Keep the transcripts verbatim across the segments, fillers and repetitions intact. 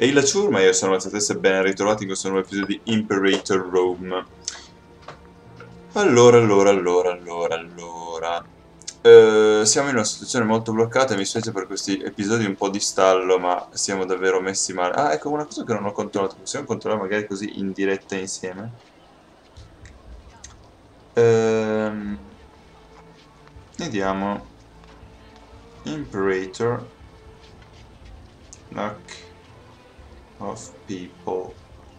Ehi la ciurma, io sono Mazzatessa e ben ritrovati in questo nuovo episodio di Imperator Rome. Allora, allora, allora, allora, allora... Eh, siamo in una situazione molto bloccata e mi spiace per questi episodi un po' di stallo, ma siamo davvero messi male. Ah, ecco una cosa che non ho controllato, possiamo controllare magari così in diretta insieme? Ehm, Vediamo. Imperator, lack of people.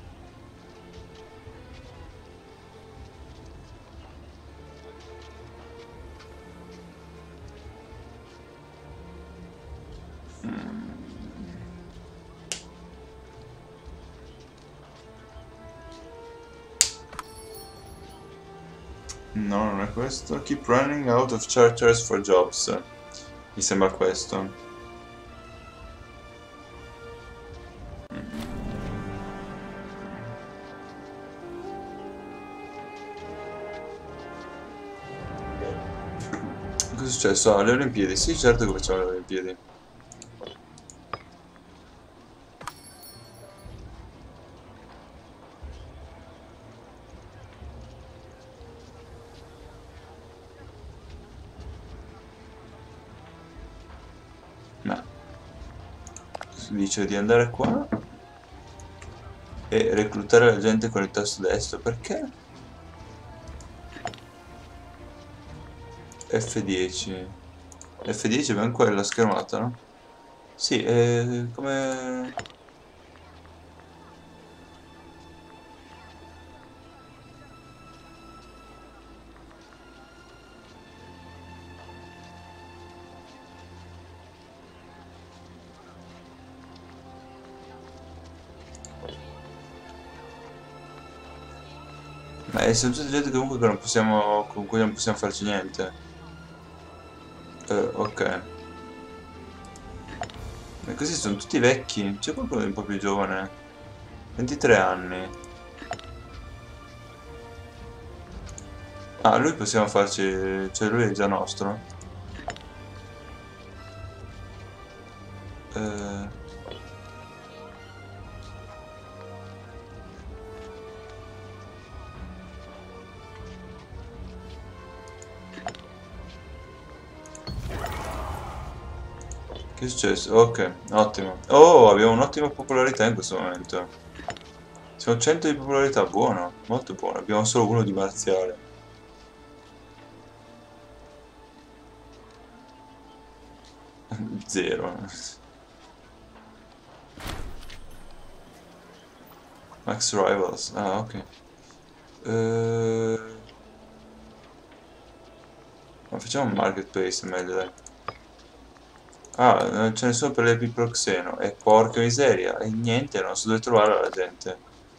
No, non è questo. Keep running out of charters for jobs. Mi sembra questo. Cosa è successo? Ah, le Olimpiadi. Sì, certo che facciamo le Olimpiadi. Ma si dice di andare qua e reclutare la gente con il tasto destro. Perché? F dieci. F dieci è ben quella schermata, no? Sì, è come... Ma è semplicemente gente comunque che non possiamo... con cui non possiamo farci niente. Eh, ok. Ma così sono tutti vecchi. C'è qualcuno di un po' più giovane? ventitré anni. Ah, lui possiamo farci... cioè lui è già nostro. Eh... Che è successo? Ok, ottimo. Oh, abbiamo un'ottima popolarità in questo momento. Siamo cento di popolarità, buono, molto buono. Abbiamo solo uno di marziale. Zero. Max Rivals. Ah, ok. Eh... Ma facciamo un marketplace meglio, dai. Ah, non ce ne sono per l'epiproxeno. E porca miseria. E niente, non so dove trovare la gente.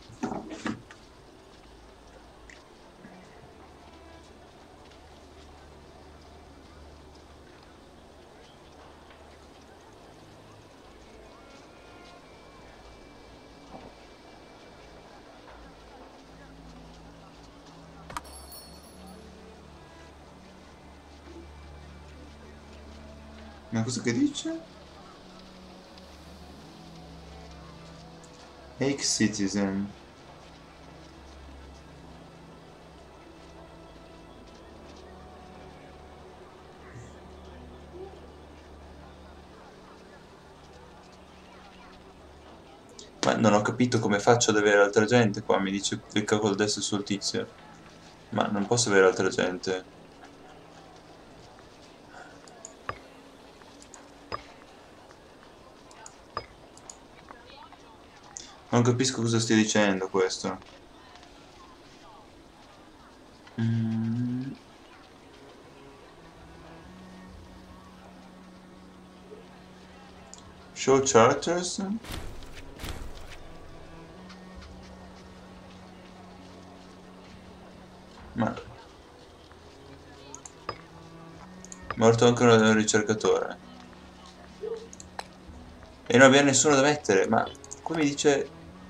Ma cosa che dice? Make Citizen. Ma non ho capito come faccio ad avere altra gente qua, mi dice clicca col destro sul tizio. Ma non posso avere altra gente. Non capisco cosa stia dicendo questo. Mm. Show charters? Ma... Morto anche un ricercatore. E non abbiamo nessuno da mettere, ma... Come dice...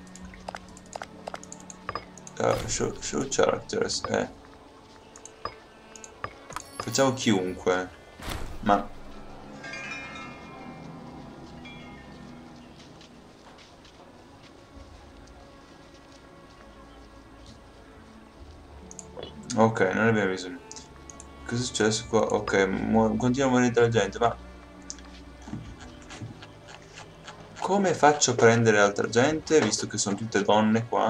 Uh, show, show charters, eh. Facciamo chiunque. Ma... Ok, non ne abbiamo bisogno. Cosa è successo qua? Ok, continua a morire della gente, ma... come faccio a prendere altra gente, visto che sono tutte donne qua?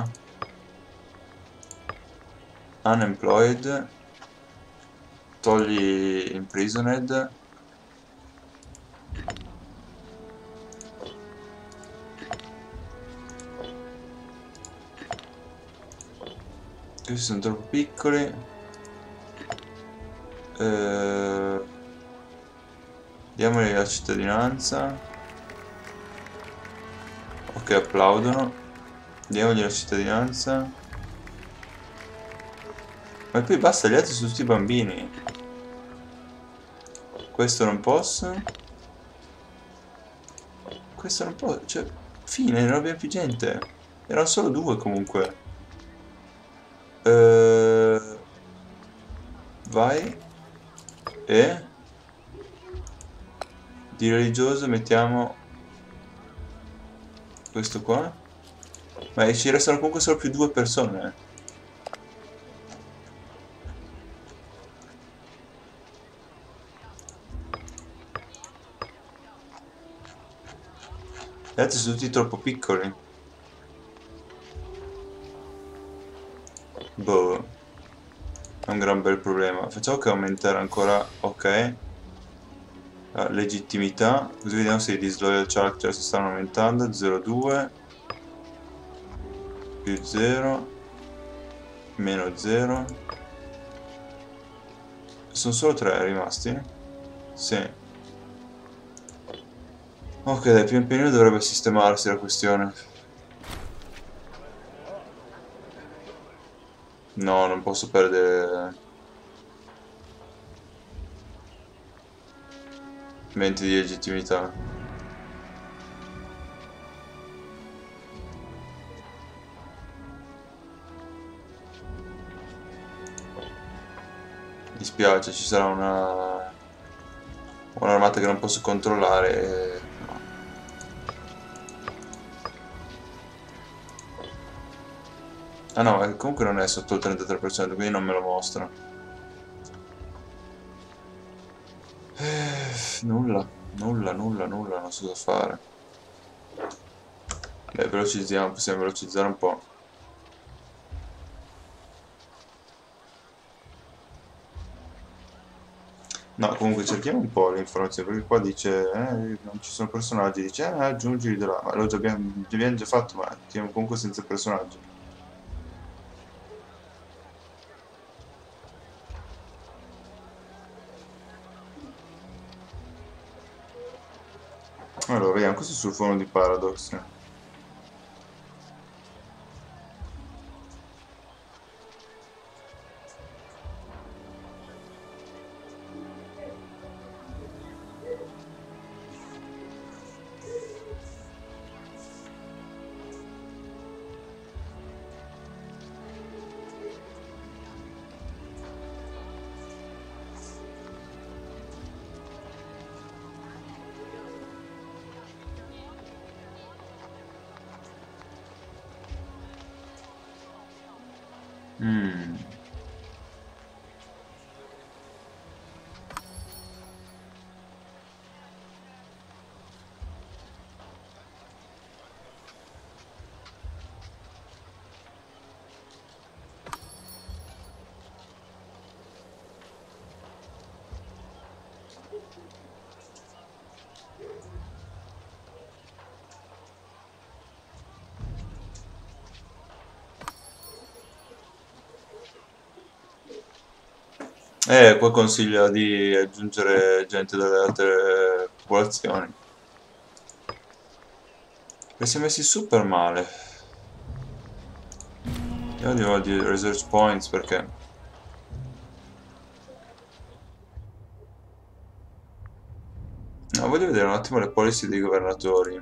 Unemployed. Togli imprisoned. Questi sono troppo piccoli. Eh, diamogli la cittadinanza. Ok, applaudono. Diamogli la cittadinanza. Ma poi basta, gli altri sono tutti bambini. Questo non posso. Questo non posso. Cioè, fine, non abbiamo più gente. Erano solo due comunque. Eh, vai. E di religioso mettiamo questo qua. Ma ci restano comunque solo più due persone. Gli altri sono tutti troppo piccoli. Boh. È un gran bel problema. Facciamo che aumentare ancora. Ok. La legittimità. Così vediamo se i disloyal characters stanno aumentando. zero virgola due. Più zero. Meno zero. Sono solo tre rimasti? Sì. Ok, dai, pian pianino dovrebbe sistemarsi la questione. No, non posso perdere venti di legittimità. Mi dispiace, ci sarà una un'armata che non posso controllare e... no. Ah no, ma comunque non è sotto il trentatré per cento, quindi non me lo mostra. Eh, nulla, nulla, nulla, nulla, non so cosa fare. Beh, velocizziamo, possiamo velocizzare un po'. No, comunque cerchiamo un po' le informazioni, perché qua dice, eh, non ci sono personaggi, dice, eh, aggiungili da là, ma lo già abbiamo, abbiamo già fatto, ma siamo comunque senza personaggi. Allora, vediamo, questo è sul forum di Paradox. Mm. Eh, qua consiglia di aggiungere gente dalle altre popolazioni. E si è messi super male. Io devo di research points perché... No, voglio vedere un attimo le policy dei governatori.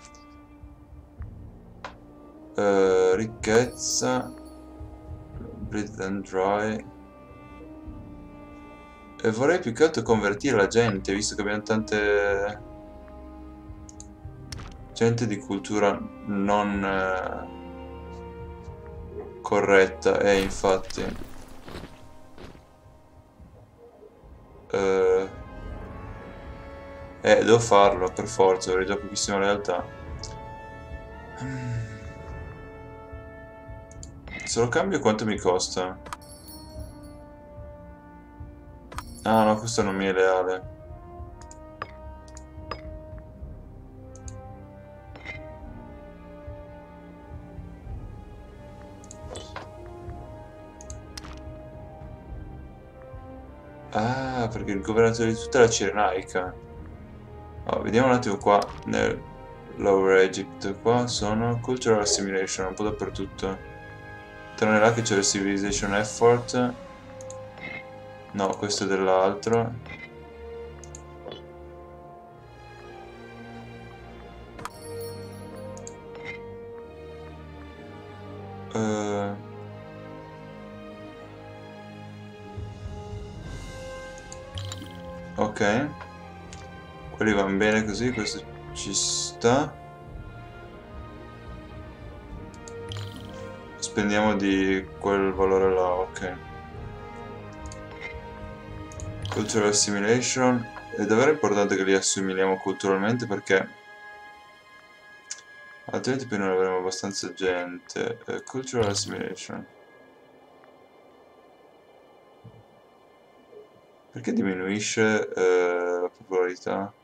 Eh, ricchezza. Breathe and dry. E vorrei più che altro convertire la gente, visto che abbiamo tante... gente di cultura non eh, corretta, e infatti... Eh, eh, devo farlo per forza, avrei già pochissima realtà. Se lo cambio quanto mi costa? Ah no, questo non mi è leale. Ah, perché il governatore di tutta la Cirenaica. Oh, vediamo un attimo qua nel Lower Egypt. Qua sono Cultural Assimilation, un po' dappertutto. Tranne là che c'è il Civilization Effort. No, questo è dell'altro. Uh, ok. Quelli vanno bene così, questo ci sta. Spendiamo di quel valore là, ok. Cultural Assimilation. È davvero importante che li assimiliamo culturalmente perché altrimenti poi non avremo abbastanza gente. Eh, cultural Assimilation. Perché diminuisce eh, la popolarità?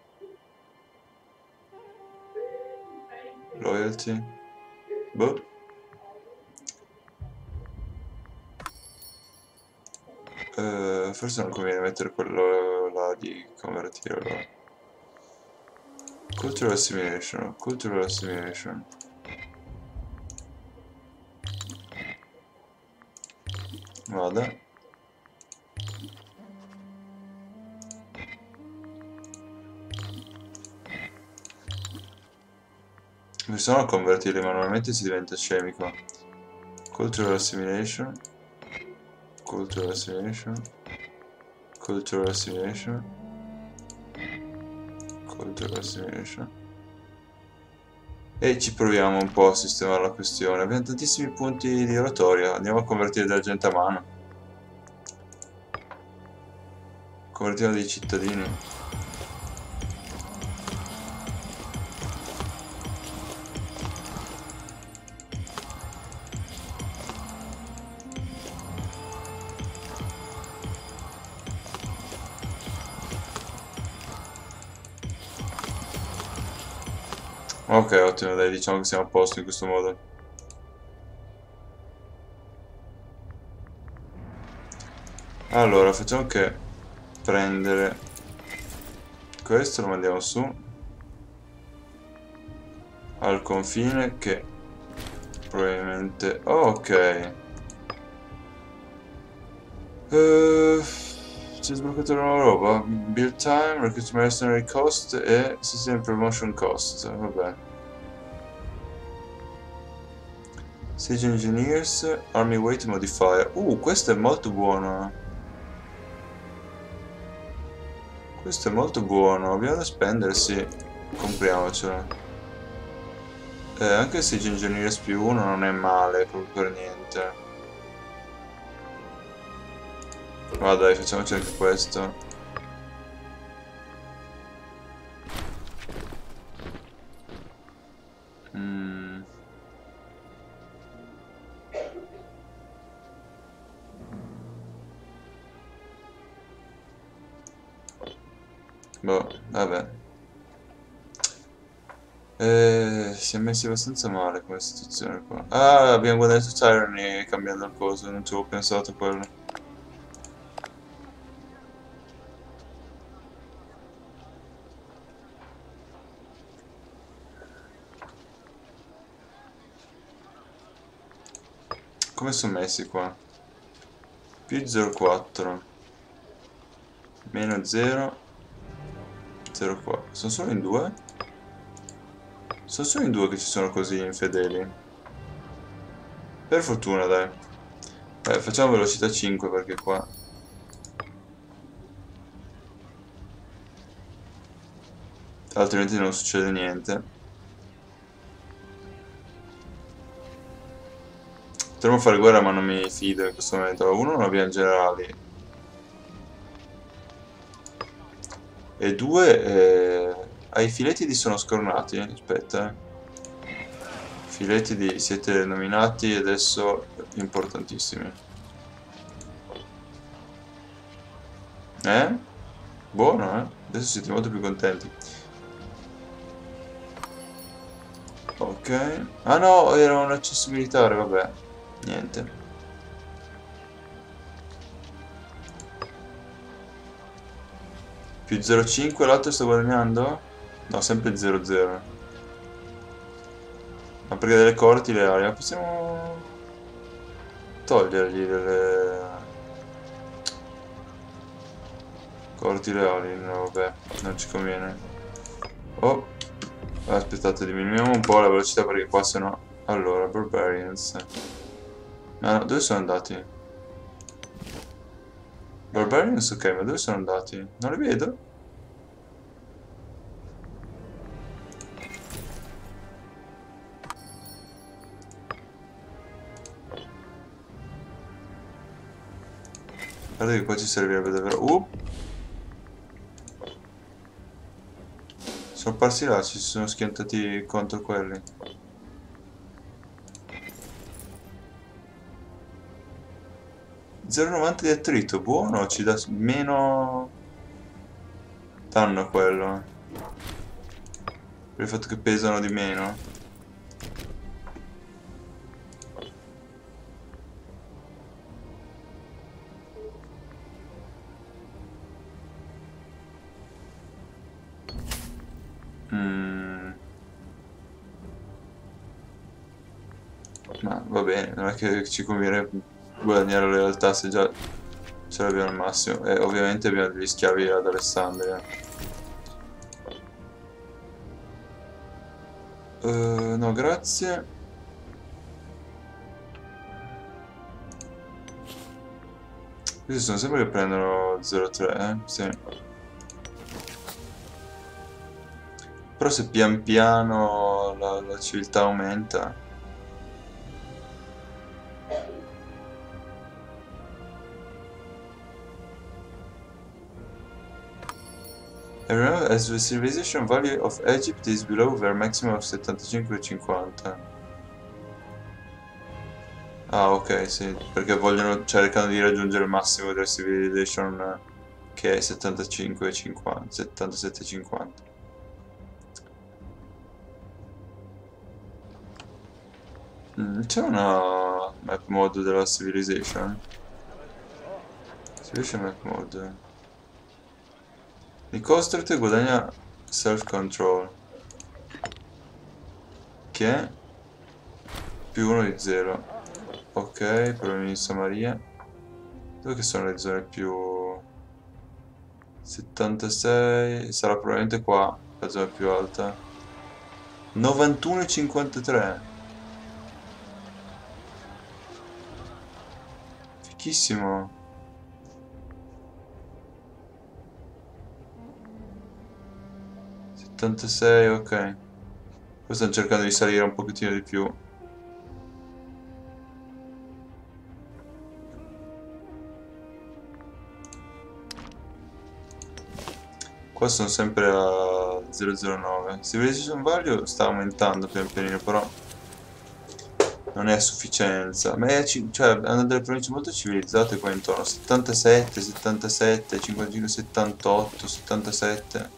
Loyalty? Boh. Eh, forse non conviene mettere quello là di convertire allora. Cultural Assimilation, Cultural Assimilation. Vada. Mi sono a convertirli manualmente si diventa scemico. Cultural Assimilation. Cultural Assimilation. Cultural Assimilation. Cultural Assimilation. E ci proviamo un po' a sistemare la questione. Abbiamo tantissimi punti di oratoria. Andiamo a convertire della gente a mano. Convertiamo dei cittadini. Ok, ottimo, dai, diciamo che siamo a posto in questo modo. Allora, facciamo che prendere questo, lo mandiamo su al confine che probabilmente... Oh, ok. Uh, ci è sbloccato una nuova roba. Build time, recruit mercenary cost e system promotion cost. Vabbè. Siege engineers, army weight modifier. Uh, questo è molto buono. Questo è molto buono. Abbiamo da spendere, sì. Compriamocelo. Eh, anche Siege engineers più uno non è male, proprio per niente. Ma dai, facciamoci anche questo. Mm. Boh, vabbè. Eh, si è messi abbastanza male come situazione qua. Ah, abbiamo guadagnato Tyranny cambiando il coso, non ci avevo pensato a quello. Come sono messi qua? Più zero virgola quattro. Meno zero. zero virgola quattro. Sono solo in due? Sono solo in due che ci sono così infedeli. Per fortuna, dai. Eh, facciamo velocità cinque perché qua... altrimenti non succede niente. Potremmo fare guerra ma non mi fido in questo momento. Uno non abbiamo generali. E due, eh, hai i filetti di sono scornati? Aspetta, eh. Filetti di siete nominati adesso importantissimi. Eh? Buono, eh? Adesso siete molto più contenti. Ok. Ah no, era un accesso militare, vabbè. Niente. Più zero virgola cinque, l'altro sta guadagnando? No, sempre zero virgola zero. Ma perché delle corti le aree? Ma possiamo togliergli delle corti leali? No, vabbè, non ci conviene. Oh, aspettate, diminuiamo un po' la velocità perché qua sennò... Allora, Barbarians. Ah, no, dove sono andati? Barbarians, ok, ma dove sono andati? Non li vedo? Guarda che qua ci servirebbe davvero... Uh! Sono apparsi là, ci sono schiantati contro quelli. zero virgola novanta di attrito, buono, ci dà meno danno quello. Per il fatto che pesano di meno. Mm. Ma va bene, non è che ci conviene guadagnare la lealtà se già ce l'abbiamo al massimo. E ovviamente abbiamo degli schiavi ad Alessandria. Uh, no, grazie. Questi sono sempre che prendono zero virgola tre, eh? Sì. Però se pian piano la, la civiltà aumenta... And remember, as the civilization value of Egypt is below their maximum of settantacinque e cinquanta. Ah, ok, sì, perché vogliono, cercano di raggiungere il massimo della civilization eh, che è settantacinque e cinquanta, settantasette e cinquanta. Mm, c'è una map mode della civilization? Civilization map mode. Il Costrate guadagna self control, che è più uno di zero. Ok, problemi di Samaria. Dove che sono le zone più... settantasei, sarà probabilmente qua la zona più alta. novantuno e cinquantatré. Fichissimo. settantasei, ok. Poi stanno cercando di salire un pochettino di più. Qua sono sempre a zero zero nove. Civilization Value sta aumentando pian pianino, però non è a sufficienza. Ma è, ci- cioè, hanno delle province molto civilizzate qua intorno. settantasette, settantasette, cinquantacinque, settantotto, settantasette.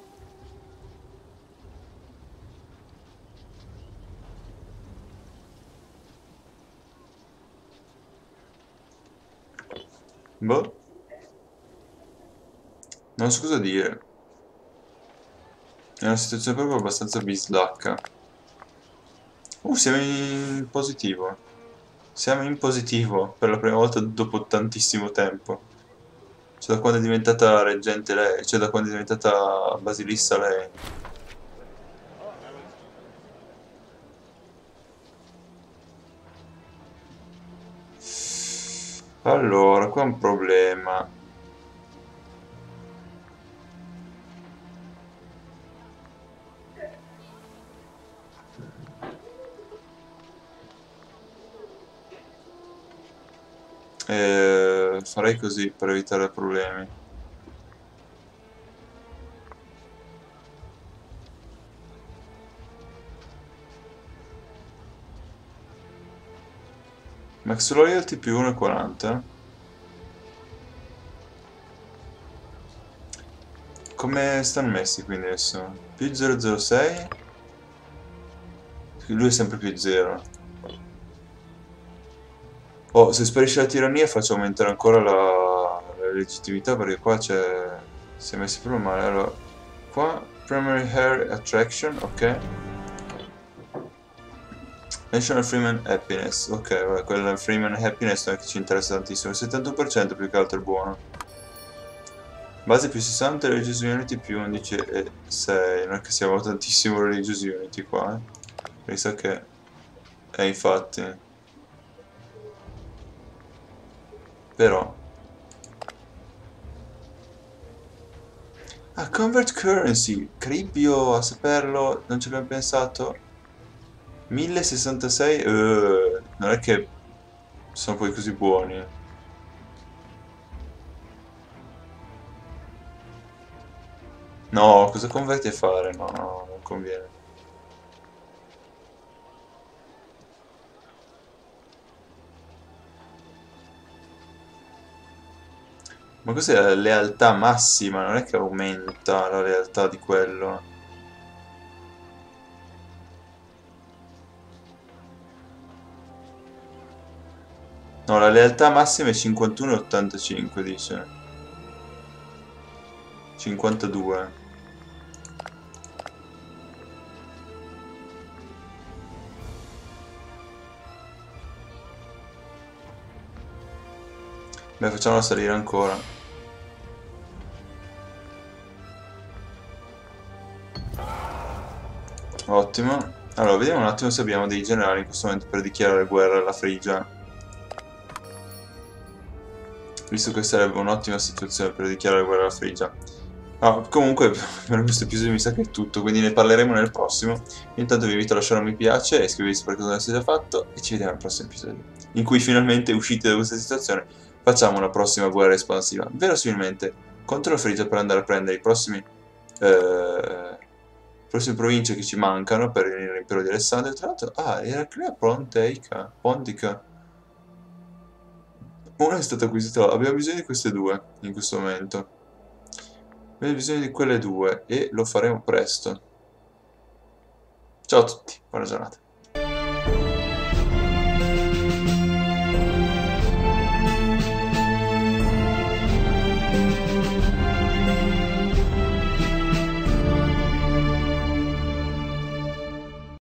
Boh, non so cosa dire. È una situazione proprio abbastanza bislacca. Uh, siamo in positivo. Siamo in positivo per la prima volta dopo tantissimo tempo. Cioè da quando è diventata reggente lei, cioè da quando è diventata basilissa lei. Allora, qua è un problema. Eh, farei così per evitare problemi. Max Loyalty più uno virgola quaranta. Come stanno messi quindi adesso? Più zero zero sei. Lui è sempre più zero. Oh, se sparisce la tirannia faccio aumentare ancora la, la legittimità perché qua c'è... si è messi proprio male. Allora, qua Primary Hair Attraction, ok. National Freeman Happiness, ok, vabbè, quella Freeman Happiness non è che ci interessa tantissimo. Il settantuno per cento più che altro è buono. Base più sessanta, Religious Unity più undici e sei. Non è che siamo tantissimo Religious Unity qua, eh. Mi sa che... Eh, infatti. Però... Ah, Convert Currency! Cribbio a saperlo, non ci abbiamo pensato. mille sessantasei, eh, non è che sono poi così buoni. No, cosa converti a fare? No, no, non conviene. Ma cos'è la lealtà massima? Non è che aumenta la lealtà di quello. No, la lealtà massima è cinquantuno virgola ottantacinque, dice. cinquantadue. Beh, facciamola salire ancora. Ottimo. Allora, vediamo un attimo se abbiamo dei generali in questo momento per dichiarare guerra alla Frigia. Visto che sarebbe un'ottima situazione per dichiarare guerra alla Frigia. Ah, comunque, per questo episodio mi sa che è tutto, quindi ne parleremo nel prossimo. Intanto vi invito a lasciare un mi piace e iscrivervi se per caso non l'avete già fatto e ci vediamo al prossimo episodio, in cui finalmente uscite da questa situazione facciamo una prossima guerra espansiva, verosimilmente contro la Frigia per andare a prendere i prossimi eh, prossime province che ci mancano per l'impero di Alessandro. Tra l'altro, ah, Eraclea Ponteica, Pontica. Una è stata acquisita, abbiamo bisogno di queste due in questo momento. Abbiamo bisogno di quelle due e lo faremo presto. Ciao a tutti, buona giornata.